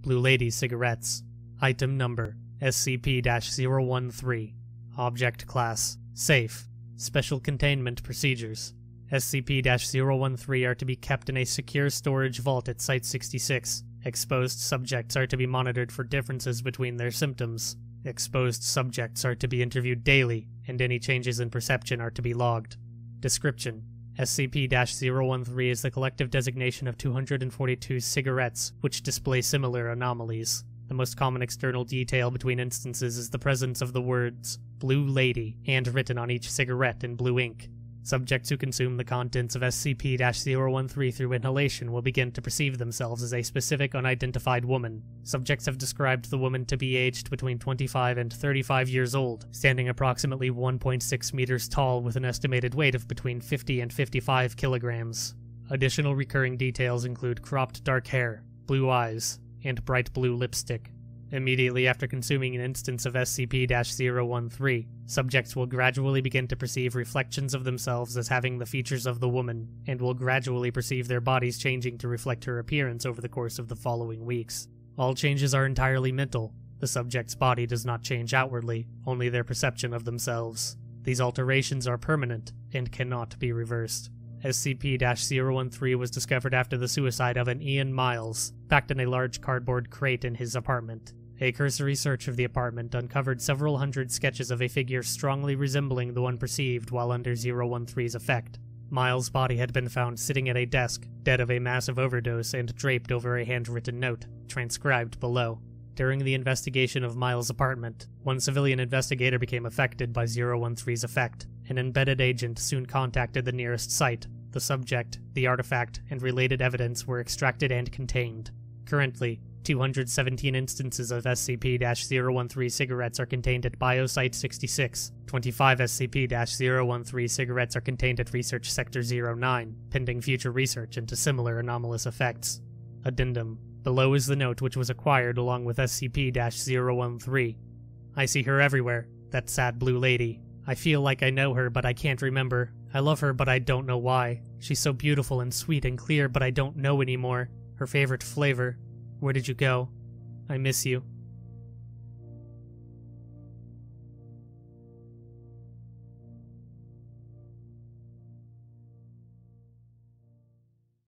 Blue Lady cigarettes. Item number SCP-013. Object Class Safe. Special Containment Procedures. SCP-013 are to be kept in a secure storage vault at Site-66. Exposed subjects are to be monitored for differences between their symptoms. Exposed subjects are to be interviewed daily, and any changes in perception are to be logged. Description: SCP-013 is the collective designation of 242 cigarettes which display similar anomalies. The most common external detail between instances is the presence of the words Blue Lady handwritten on each cigarette in blue ink. Subjects who consume the contents of SCP-013 through inhalation will begin to perceive themselves as a specific unidentified woman. Subjects have described the woman to be aged between 25 and 35 years old, standing approximately 1.6 meters tall with an estimated weight of between 50 and 55 kilograms. Additional recurring details include cropped dark hair, blue eyes, and bright blue lipstick. Immediately after consuming an instance of SCP-013, subjects will gradually begin to perceive reflections of themselves as having the features of the woman, and will gradually perceive their bodies changing to reflect her appearance over the course of the following weeks. All changes are entirely mental. The subject's body does not change outwardly, only their perception of themselves. These alterations are permanent and cannot be reversed. SCP-013 was discovered after the suicide of an Ian Miles, packed in a large cardboard crate in his apartment. A cursory search of the apartment uncovered several hundred sketches of a figure strongly resembling the one perceived while under 013's effect. Miles' body had been found sitting at a desk, dead of a massive overdose and draped over a handwritten note, transcribed below. During the investigation of Miles' apartment, one civilian investigator became affected by 013's effect. An embedded agent soon contacted the nearest site. The subject, the artifact, and related evidence were extracted and contained. Currently, 217 instances of SCP-013 cigarettes are contained at Biosite-66. 25 SCP-013 cigarettes are contained at Research Sector 09, pending future research into similar anomalous effects. Addendum. Below is the note which was acquired along with SCP-013. I see her everywhere, that sad blue lady. I feel like I know her, but I can't remember. I love her, but I don't know why. She's so beautiful and sweet and clear, but I don't know anymore. Her favorite flavor. Where did you go? I miss you.